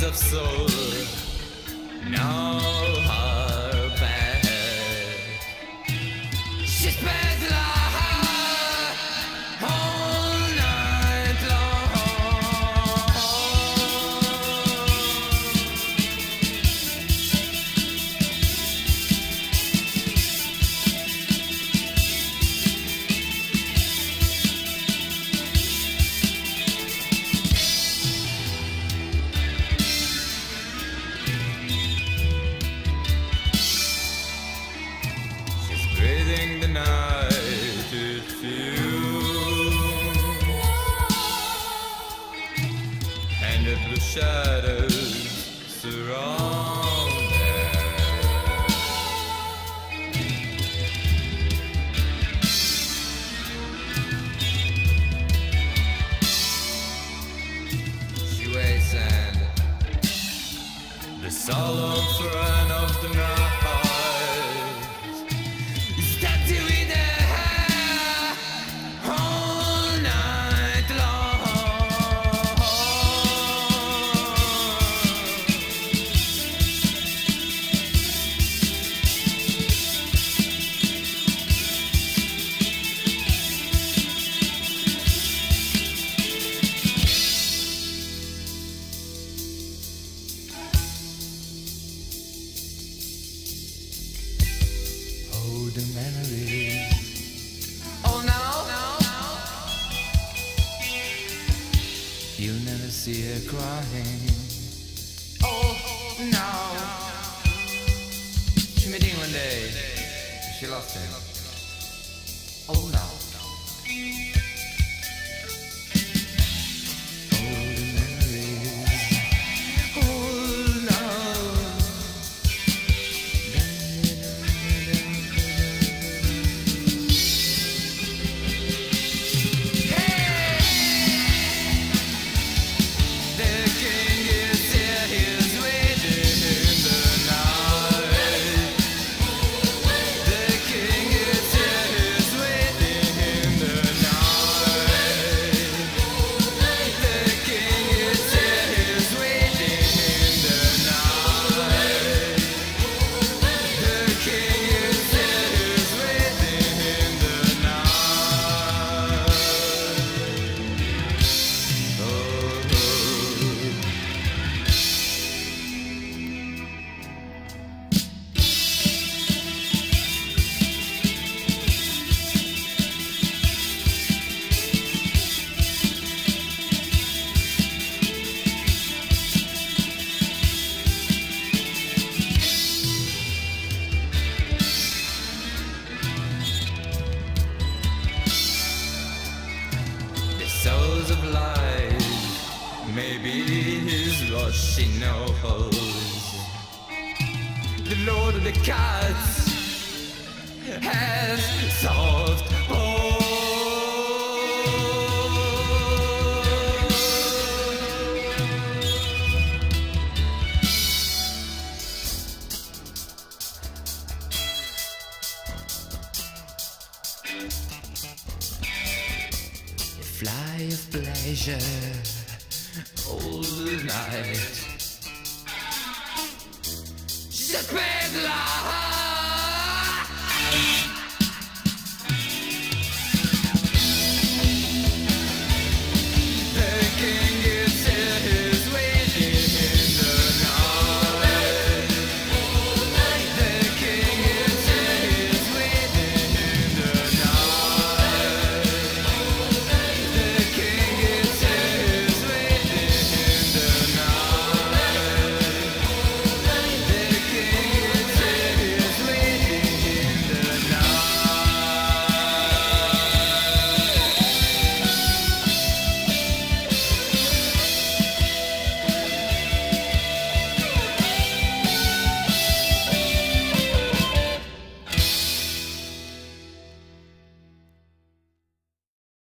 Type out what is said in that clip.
of soul, know her back. She spends the whole night long. Breathing the night with you, and the blue shadows surround her. She waits and the solemn friend of the night the memories. Oh no, you never see her crying. Oh no, she met him one day, she lost him. Oh no. Souls of life, maybe is what she knows. The Lord of the Cats has solved all. Fly of pleasure all night. Just spend life.